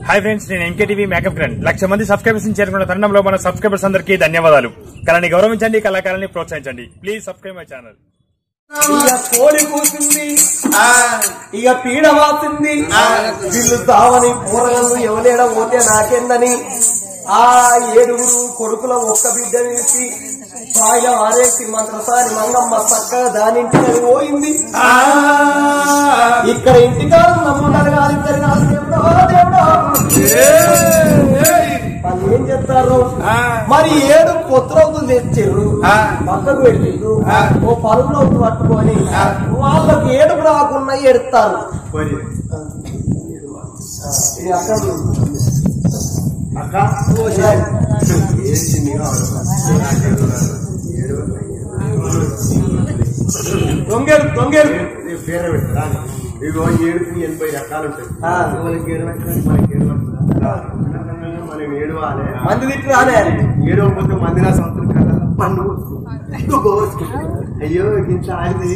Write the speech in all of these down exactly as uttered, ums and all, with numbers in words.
Hi friends, నేను MKTV makeup grand lakh మంది subscribers చేరుకున్న తరుణంలో మన సబ్స్క్రైబర్స్ అందరికీ ధన్యవాదాలు. కళని గౌరవించండి, కళాకారాన్ని ప్రోత్సహించండి. Please subscribe my channel. ఇక కోడి కూసింది, ఇక పీడ వాసింది, వీళ్ళు తావని పూరగలు ఎవలేడ పోతే నాకెందని ఆ ఏడుగురు కొడుకుల ఒక్క బిడ్డ వేసి ఆయన ఆరేసి మంత్రసాని మంగమ్మ చక్కగా దానింటిని పోయింది. ఇక్కడ ఇంటికారు నమ్మున్నారు కాదు, ఇద్దరు కాదు. దేవుడో దేవుడో వాళ్ళు ఏం చెప్తారు మరి? ఏడు పొత్తులవుతుంది తెచ్చారు, పక్కకు పెట్టిండ్రు, ఓ పరుగులో పట్టుకొని వాళ్ళకి ఏడుపు రాకుండా ఎడతారు. దొంగలు దొంగలు పేరు పెట్టా ఇగో ఏడుపు ఎనభై రకాలు ఉంటాయి. మనకి ఏడు మనకి ఏడు మనం ఏడవాలి. మంది తిట్టు రానే ఏడవకపోతే మంది నా సొంతం కదా పన్ను అయ్యో ఇంత ఆడింది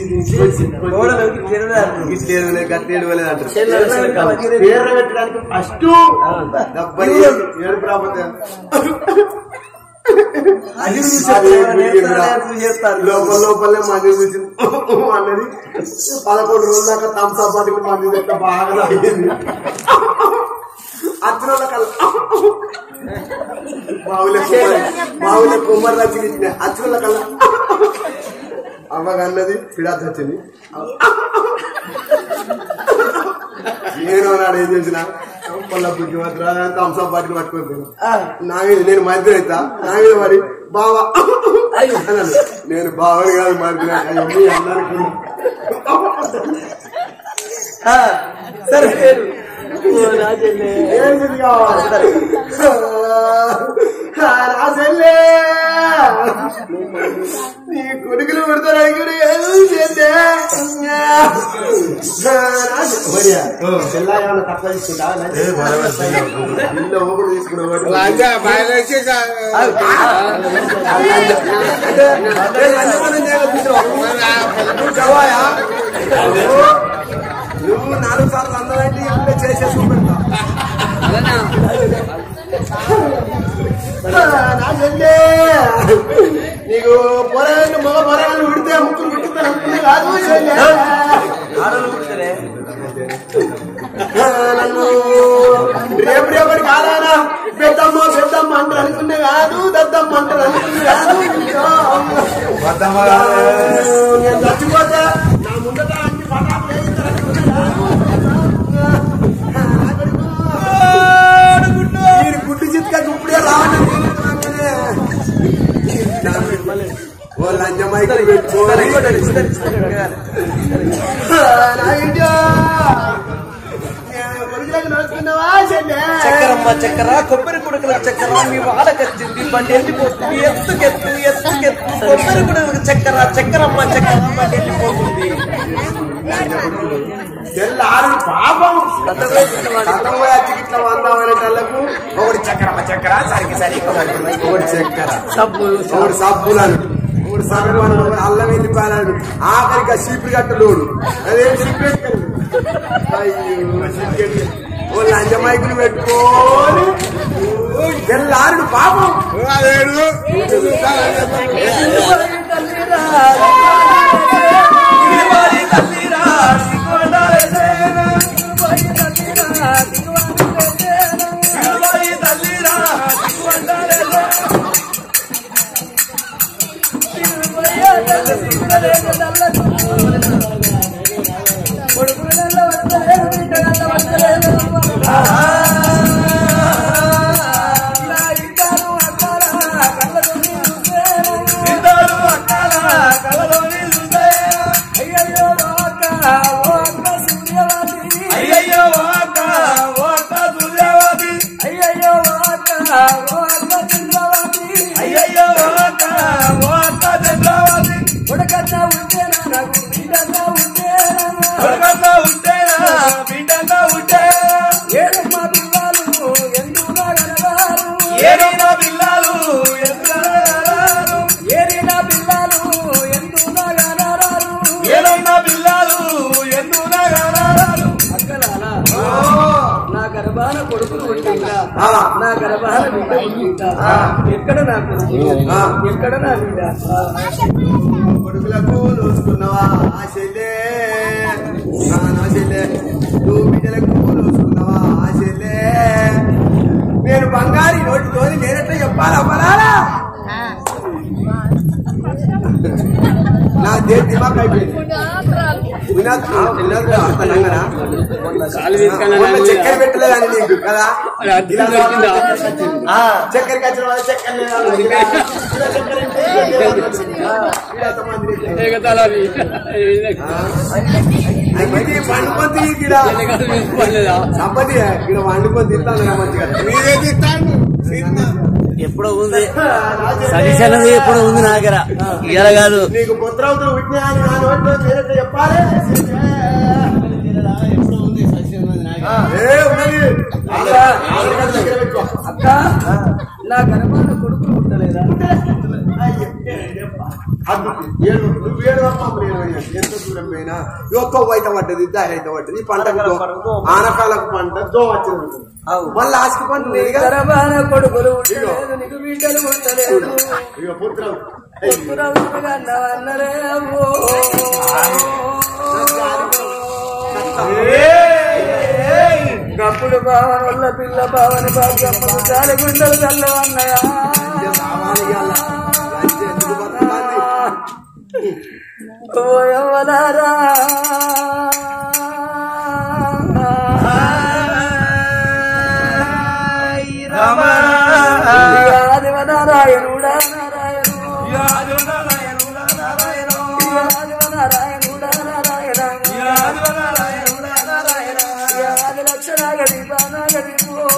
గట్టి ఏడవలేదు అంటారు. పేరు పెట్టడానికి ఫస్ట్ డెబ్బై ఏడుపు రాకపోతే లోపల లోపలే మంది చూసి అన్నది. పదకొండు రోజుల దాకా థమ్స్ అప్ పట్టుకుని మంది దగ్గర బాగా అయింది. అచ్చిన కల్లా మావులే మావులే కొమ్మరి రచ్చి ఇచ్చిన అచ్చిన కల్లా అమ్మగన్నది పిడాత వచ్చింది. నేను నాడు ఏం చేసిన పళ్ళ బుద్ధి మాత్రం థమ్స్ అప్ పట్టుకుని పట్టుకోకపోయాను. నా మీద నేను మధ్య అవుతా, నా మీద మరి బావా అన్నాను. నేను బావని కాదు మరి అన్నీ అన్నాను. సరే ఏంటిది కావాలి రాజల్లే నీ కొడుకులు పెడతారు అడిగాడు చేస్తే చెల్లాయన తక్కువ తీసుకుంటా ఇల్లు ఒకటి తీసుకున్నాడు. నువ్వు నాలుగు సార్లు అందరంటే ఇంకా చేసేసి పెడతా నీకు పొరగాళ్ళు మగ పొరగాళ్ళు ఉడితే ముక్కులు పుట్టుతాను అనుకునే కాదు. నన్ను రేపు రేపటి కాలానా పెద్దమ్మ పెద్దమ్మ అంటారు అనుకునే కాదు, దద్దమ్మ అంటారు అనుకునే కాదు. నేను చచ్చిపోతే నా ముందట అన్ని పటాలు వేయిస్తారు అనుకునే కాదు. గుడ్డు చిత్కా ఇప్పుడే రావడం ఓ లంచమైకి పెట్టుకోవాలి. చక్కరమ్మ చక్కర కొబ్బరి కుడుకుల చక్కర మీ వాడకొచ్చింది, బండి వెళ్ళిపోతుంది. ఎత్తుకెత్తు ఎత్తుకెత్తు కొబ్బరి కుడుకుల చక్కర చక్కరమ్మ చక్కర బండి వెళ్ళిపోతుంది. తెల్లారు పాపం చికిత్స వందామనేటళ్లకు ఒకటి చక్కెర చక్కెర సరికి సరికి ఒకటి చక్కెర సబ్బులు ఒకటి సబ్బులను ఒకటి సబ్బు అల్లం వెళ్ళిపోయాడు. ఆఖరికి చీపురు కట్టలోడు అదేం సిగరెట్ ఓ లంచమైకులు పెట్టుకోని తెల్లారుడు పాపం అయ్యో కొడుకులు పుట్టిందా నా గర్భాల బిడ్డ పుట్టిందా ఎక్కడ నా కొడుకు ఎక్కడ నా బిడ్డ కొడుకులకు లోసుకున్నావా ఆశలే ఆశలే నువ్వు బిడ్డలకు లోసుకున్నావా ఆశలే నేను బంగారు నోటితో నేనెట్లా చెప్పాలా పలారా నా దేశ దిమాగ్ అయిపోయింది చక్కెర పెట్టలేదని నీకు కదా చక్కెరకి వచ్చిన వాళ్ళు చక్కెర వండుకొని ఇక్కడ సంపతి ఇక్కడ వండుకొని తింటాను మంచిగా మీరే తింటాను ఎప్పుడో ఉంది సజెషన్ ఎప్పుడో ఉంది నా దగ్గర ఇవాళ కాదు నీకు పుత్రవతులు విజ్ఞాని నా నోట్లో చేరట్టు చెప్పాలి అక్క నా గర్భాల కొడుకులు పుట్టలేదా నువ్వు ఏడు ఎంత దూరం పోయినా ఒక్క వైత పడ్డది దారి అయితే పడ్డది పంట ఆనకాలకు పంట దో వచ్చింది మళ్ళీ ఆస్తి పంట గర్భాల కొడుకులు పుట్టలేదు నీకు బిడ్డలు పుట్టలేదు ఇక పుత్రం అన్నరే గప్పుడు భావన వల్ల పిల్ల భావన భాగ్యమ్మలు చాలి గుండెలు చల్ల అన్నయ్య ఓయవ్వలారా నారాయణుడా నారాయణుడా నారాయణుడా నారాయణ ఆది లక్షణాగది బాణాగది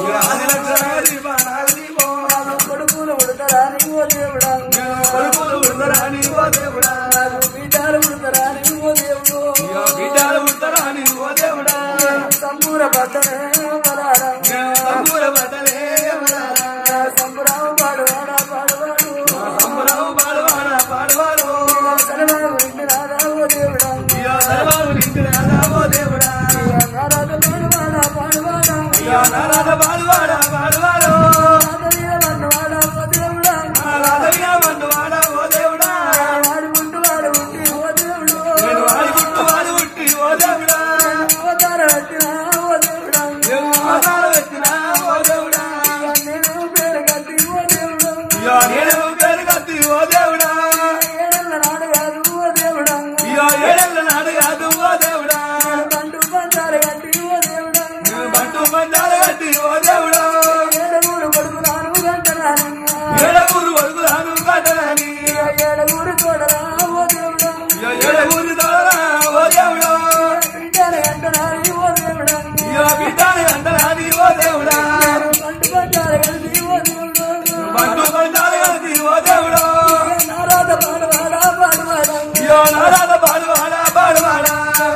కొడుకులు ఉడతారా నీవో దేవుడా కొడుకులు ఉడతారా నీవో దేవుడా బిడ్డలు ఉడతారా నీవో దేవుడు బిడ్డలు ఉడతారా నీవో దేవుడా సంబూర బట్టలే సంబూర బట్టలే సంబురావు పాడువాడా పాడువాడు సంబురావు పాడువాడా పాడువాడు సర్వావు నిండి రాదావో దేవుడా సర్వావు నిండి రాదావో దేవుడా నారాధ పాడువాడా పాడువాడా నారాధ పాడువాడా పాడువాడు రాధవీయ దేవుడా రాధవీయ మన్నువాడా ఓ దేవుడా వాడు గుంటు వాడు ఉట్టి ఓ దేవుడు వాడు గుంటు వాడు ఉట్టి ఓ దేవుడా అవతార పెట్టినా ఓ దేవుడా అవతార పెట్టినా ఓ దేవుడా నేను పేరు కట్టి ఓ దేవుడు నేను పేరు కట్టి ఓ దేవుడా ఏడెళ్ళ నాడు కాదు ఓ దేవుడా ఏడెళ్ళ నాడు కాదు ఓ దేవుడా బంటు బండారు కట్టి ఓ దేవుడా బంటు బండారు కట్టి ఓ దేవుడా ఏడగూరు కొడుకురాను గంటరాని ఏడగూరు కొడుకురాను గంటరాని ఏడగూరు తోడరా ఓ దేవుడా ఏడగూరు తోడరా ఓ దేవుడా బిడ్డలు గంటరాని ఓ దేవుడా బిడ్డలు గంటరాని ఓ దేవుడా బంటు బండారు కలిసి ఓ దేవుడా బంటు బండారు కలిసి ఓ దేవుడా నారాధ పాడువాడా పాడువాడా నారాధ పాడువాడా పాడువాడా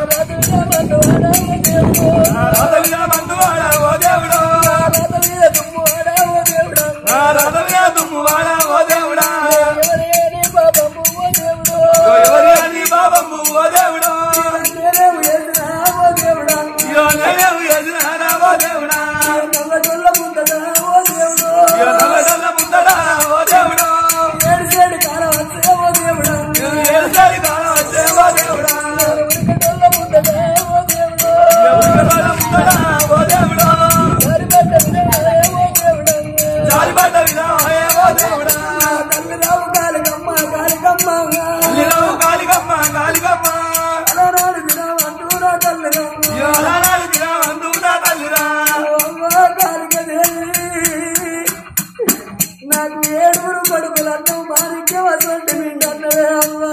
రాధవీయ బంధువాడా ఓ దేవుడా రాధవీయ దుమ్మువాడా ఓ దేవుడా రాధవీయ దుమ్మువాడా ఓ దేవుడా ఎవరేని బాబమ్ము ఓ దేవుడు ఎవరేని బాబమ్ము ఓ దేవుడా నేనేవు ఎదురా ఓ దేవుడా నేనేవు ఎదురా ఓ దేవుడా నల్లగొల్ల ముందడా ఓ దేవుడు నల్లగొల్ల ముందడా ఓ దేవుడు ఏడు సేడు కాలం వచ్చే ఓ దేవుడా ఏడు సేడు కాలం వచ్చే ఓ దేవుడా ఉరికటొల్ల ముందడా ఓ దేవుడు ఉరికటొల్ల ముందడా ఓ దేవుడా జారిపడ్డ వినయే ఓ దేవుడా జారిపడ్డ వినయే ఓ దేవుడా తల్లిరావు కాలికమ్మ కాలికమ్మ తల్లిరావు కాలికమ్మ కాలికమ్మ అలనాడు దినవంతు నా తల్లిరా అలనాడు దినవంతు నా తల్లిరా కాలికదేవి నాకు ఏడుగురు కొడుకులను మారికే వసంటి నిండన్నవే అవ్వా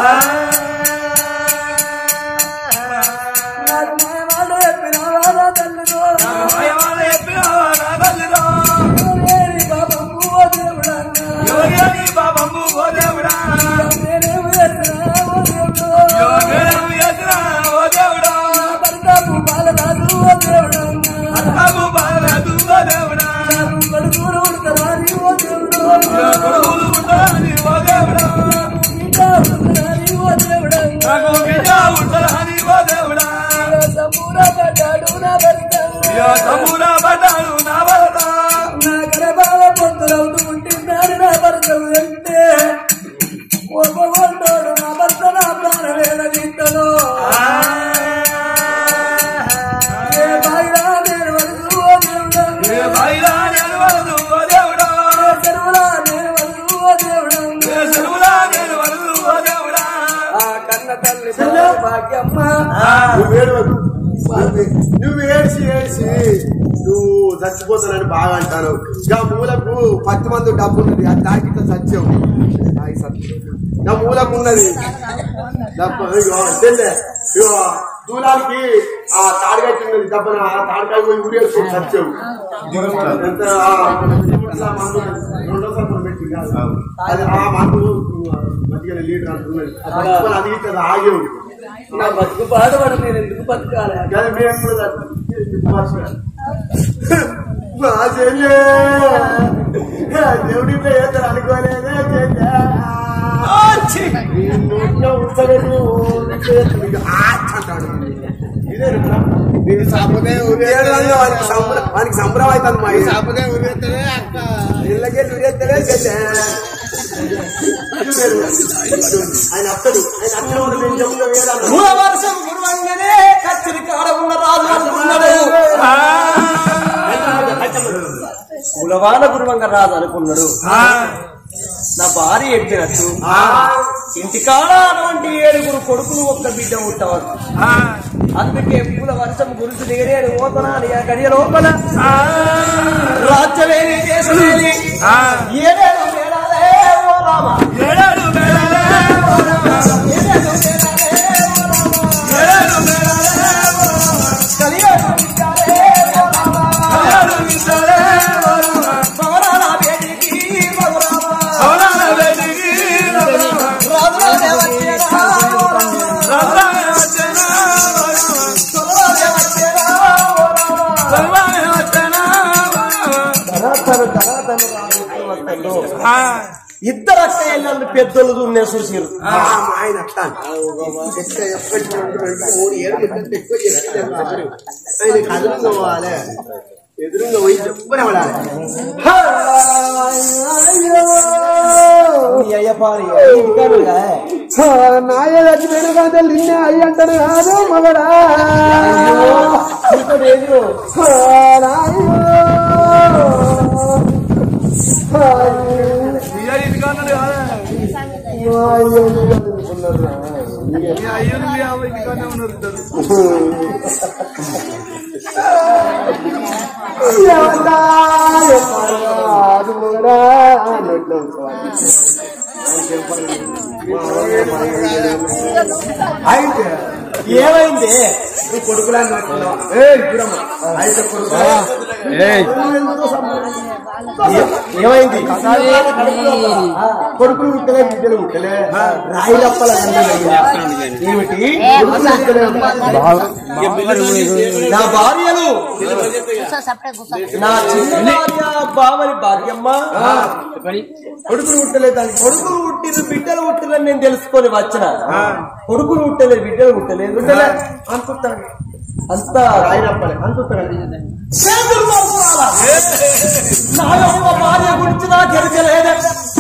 నాకు మాయమాడ చెప్పినావా నా తల్లిదో మాయమాడ చెప్పినావా నా తల్లిదో ఎవరేని బాబమ్ము ఓ దేవుడా ఎవరేని బాబమ్ము ఓ దేవుడా నేనేమి చేసినా ఓ దేవుడు నేనేమి చేసినా ఓ దేవుడా భర్తపు బాలరాజు ఓ దేవుడా భర్తపు బాలరాజు ఓ దేవుడా కొడుకులు ఉడతారా నీ ఓ దేవుడు కొడుకులు ఉడతారా నీ ఓ దేవుడా నువ్వు ఏడవకు నువ్వు ఏడ్చి ఏడ్చి నువ్వు చచ్చిపోతానని బాగా అంటాను ఇక మూలకు పత్తి మంది డబ్బు ఉన్నది అది తాకిట్లా చచ్చావు నా మూలకు ఉన్నది దూలానికి ఆ తాడిగట్టి ఉన్నది దెబ్బన ఆ తాడికాయ పోయి ఊరేసుకొని చచ్చావు రెండోసారి పెట్టి అది ఆ మందు మధ్య లీటర్ అంటున్నది అది ఇట్లా ఆగేవు నా బతుకు బాధపడ నేను ఎందుకు బతకాలి మా చెల్లె దేవుడి పేరు అనుకోలేదే వానికి సంబరం అవుతుంది మా సాపదే ఉరేస్తలే అక్క ఇళ్ళకే ఉరేస్తలే చెల్లె ఆయన అత్తడు ఆయన అత్తడు నేను చెప్తా వర్షం గురువంగానే కచ్చిరి కాడ ఉన్న రాజు అనుకున్నాడు కులవాన గురువంగ రాజు అనుకున్నాడు నా భార్య చెప్పినట్టు ఇంటికాడ అటువంటి ఏడుగురు కొడుకులు ఒక్క బిడ్డ ఉంటారు అందుకే పూల వర్షం గురించి దిగలేడు ఓతనా గడియ లోపల రాజ్యమేని దేశమేని ఏడేడు మేడాలే ఓ రామ ఏడేడు మేడాలే ఓ రామ ఏడేడు మేడాలే ఓ రామ ఏడేడు మేడాలే ఓ రామ కలియేడు విచాలే ఓ రామ కలియేడు విచాలే ఓ రామ పవనాల వేడికి ఓ రామ పవనాల వేడికి ఓ రామ రాజులే వచ్చేరా ఓ రామ రాజులే వచ్చేరా ఓ రామ తొలవలే వచ్చేరా ఓ రామ తొలవలే వచ్చేరా ఓ రామ ధనాధన ధనాధన రాజు వస్తలో ఇద్దరు అక్కయ్యలు పెద్దలు దున్నే చూసారు ఆయన అట్లా ఆయన కదులుగా పోవాలి ఎదురుగా పోయి చెప్పుకునే పడాలి నాయ చచ్చిపోయిన కాదు నిన్నే అయ్యి అంటారు కాదు మగడా అయితే ఏమైంది కొడుకులాన్ని అయితే ఏమైంది కొడుకులు ముట్టలే బిడ్డలు ముట్టలే రాయిలప్పల ఏమిటి నా భార్యలు నా చిన్న భార్య బావని భార్యమ్మ కొడుకులు ముట్టలేదు దానికి కొడుకులు పుట్టిన బిడ్డలు పుట్టినని నేను తెలుసుకొని వచ్చిన కొడుకులు పుట్టలేదు బిడ్డలు పుట్టలేదు బిడ్డలే అనుకుంటాను అంతా రాయిలప్పలే అనుకుంటాను నా యొక్క భార్య గురించి నాకు ఎరకలేదే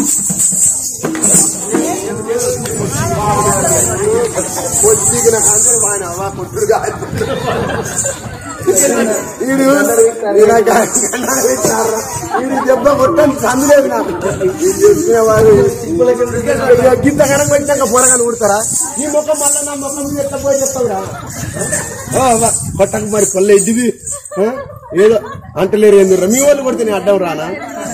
కొద్దిగా అందరూ ఆయన అవ్వ కొట్టుడుగా వీడు వీడు దెబ్బ కొట్టని సందులేదు నాకు వీడు చేసుకునేవాడు గింత కనుక పెట్టాక పొరగాలు కుడతారా ఈ ముఖం మళ్ళీ నా ముఖం మీద ఎట్లా పోయి చెప్తావురా కొట్టక మరి పల్లె ఇడ్డిది ఏదో అంటలేరు ఎందుకు మీ వాళ్ళు కొడితే నేను అడ్డం రానా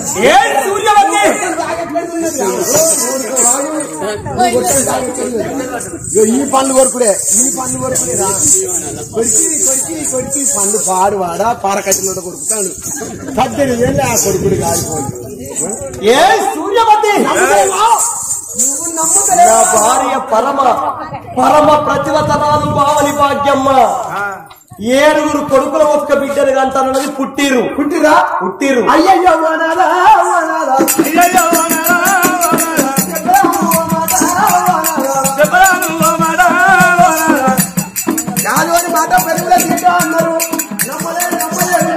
ఈ పండ్లు కొడుకుడే ఈ పండ్లు కొడుకుడే రా కొడికి కొడికి కొడికి పండు పాడు వాడా పారకట్టిలో కొడుకుతాడు పద్దెనిమిది ఏళ్ళే ఆ కొడుకుడు కాలిపోయింది ఏ సూర్యవతి నా భార్య పరమ పరమ ప్రతివతరాలు బావలి భాగ్యమ్మ ఏడుగురు కొడుకుల ఒక్క బిడ్డలు అంటారన్నది పుట్టిరు పుట్టిరా పుట్టిరు అయ్యయ్యో యాదవని మాట పెరుగులో తింటా అన్నారు నమ్మలేదు నమ్మలేదు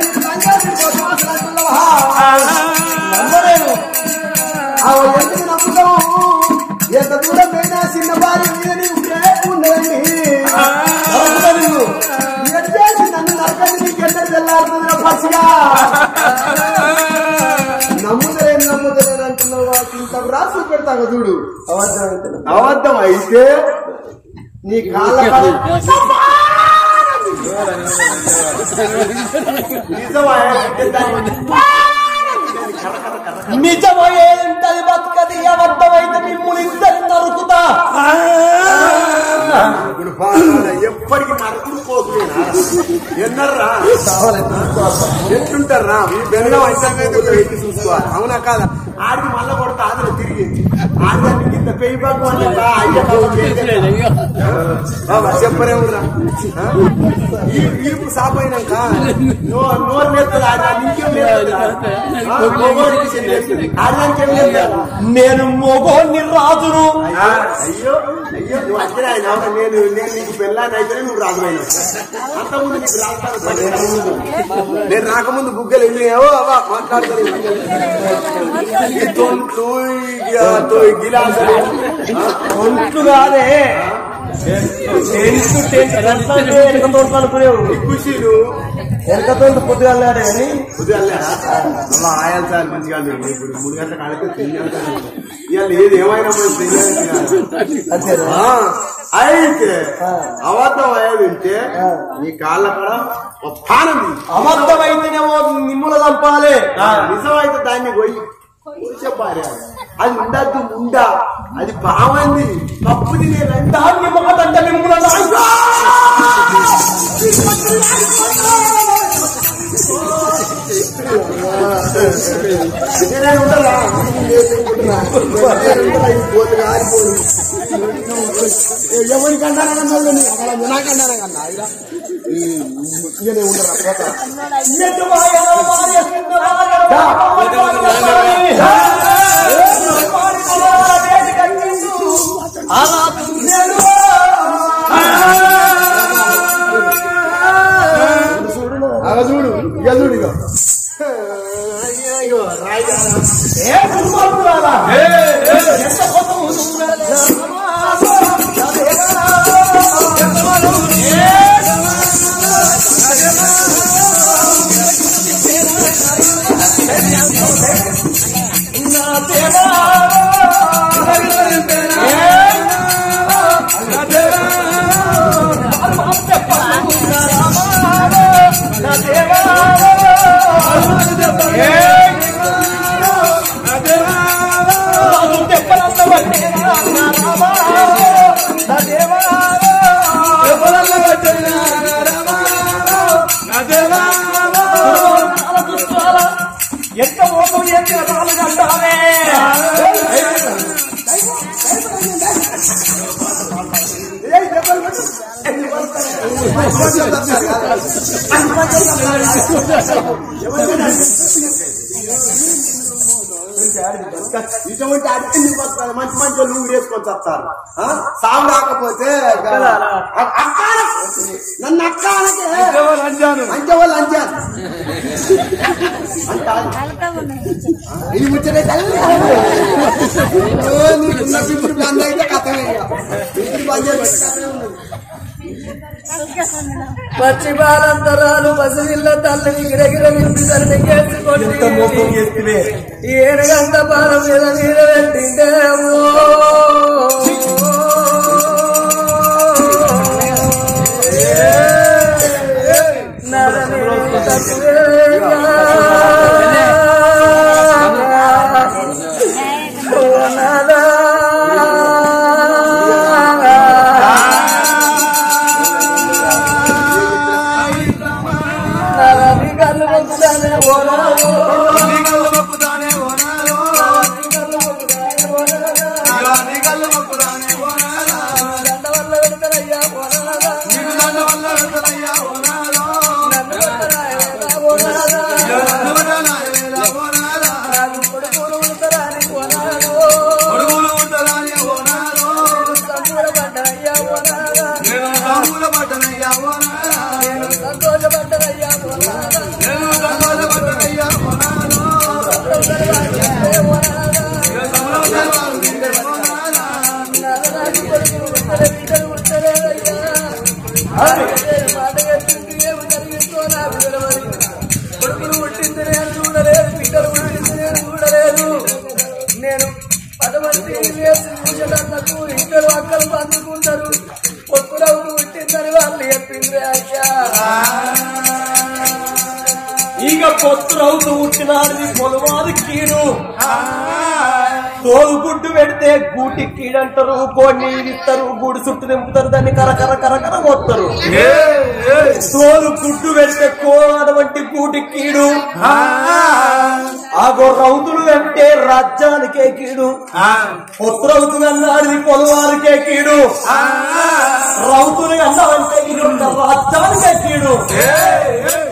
నమ్మలేను ఎందుకు నమ్ముతాం ఎంత దూరం పోయినా చిన్న భార్య మీద ఉండదండి నన్ను నరకండి నీకెంత తెల్లారుతుందిరా పసిగా నమ్ముతలేను నమ్ముతలేను అంటున్నావు వాటి ఇంత రాసు పెడతావు చూడు అబద్ధం అబద్ధం అయితే నీ కాళ్ళ నిజమయ్యేంటది బతుకది అబద్ధమైతే మిమ్మల్ని ఇద్దరు నరుకుతా. ఎప్పటికీ నరకుడు పోతున్నా ఎన్నర్రా ఎట్లుంటారా ఈ బెల్లం అయితే ఎట్టి చూసుకోవాలి. అవునా కాదా? ఆడికి మళ్ళా కొడతా ఆదిలో తిరిగి ఆడదాన్ని కింద పెయి బాగు చెప్పరేమురా ఈపు సాపోయినాక నోరు నేర్తుంది ఆడదానికి నేను మొగోని రాజును. అయ్యో అయ్యో నువ్వు అంతే ఆయన నేను నేను నీకు పెళ్ళాన్ని అయితేనే నువ్వు రాజుమైనా. అంతకుముందు నీకు రాజు నేను రాకముందు బుగ్గలు వెళ్ళినావో అవా మాట్లాడతాను. గిలాసులు ఒంట్లు కాదే ఖుషీలు వెనకతో పొద్దుగాలాడే అని పొద్దుగాలే అలా ఆయాలి సార్ మంచిగా ఇప్పుడు మూడు గంటలకు ఆడితే తిన్నాను. ఇవాళ ఏది ఏమైనా అయితే అబద్ధం అయ్యేది ఉంటే నీ కాళ్ళ కూడా పానంది. అబద్ధమైతేనేమో నిమ్ముల చంపాలి, నిజమైతే దాన్ని పోయి చెప్పాలి. అది ఉండద్దు ఉండా అది బాగుంది తప్పుది. నేను దాన్ని మొక్కదంటే నిమ్ముల ఉండదా ఎవరికన్నా నాకన్నా కన్నా అలా చూడు ఇక చూడు ఇక ఎంత మోసం చేసిన రాలుగంటానే ఇటువంటి అన్ని మంచి మంచి వాళ్ళు వేసుకొని చెప్తారు. సాగు రాకపోతే నన్ను అక్కాలకే అంచవాళ్ళు అంచారు ఇది ముచ్చటే నీకున్న పిప్పుడు బంద్ అయితే కథమే పిప్పుడు బంద్ చేస్తే పచ్చి బాలంతరాలు పసివిల్ల తల్లి గిరగిర వింటుకొని ఏడుగంట బాల మీద మీద పెట్టిందేమో కొడుకులు పుట్టింది నేను చూడలేదు, బిడ్డలు పుట్టింది నేను చూడలేదు. నేను పదమంది చూసేటందుకు ఇద్దరు అక్కలు అందుకుంటారు. కొడుకులు పుట్టింది ఉందని వాళ్ళు చెప్పింది అయ్యా. ఇక పొత్తు రౌతు పుట్టినాడు పొలవాది కీడు తోలు గుడ్డు పెడితే గూటి కీడంటారు కోడిని ఇస్తారు గూడు చుట్టూ నింపుతారు దాన్ని కరకర కరకర కొడతారు. తోలు గుడ్డు పెడితే కోనటువంటి గూటి కీడు ఆగో రౌతులు అంటే రాజ్యానికే కీడు పొత్తు రౌతులు అన్నాడు పొలవారికే కీడు రౌతులు అన్నామంటే రాజ్యానికే కీడు.